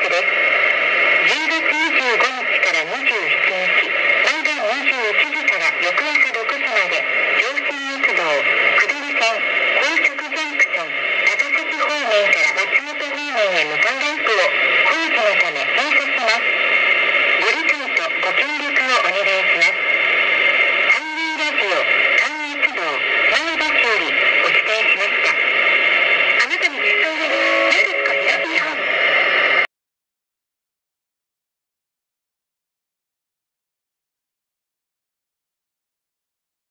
です。10月25日から27日、毎晩21時から翌朝6時まで、上信越道、下り線、高速ジャンクション、高崎方面から松本方面へ向かうランプを工事のため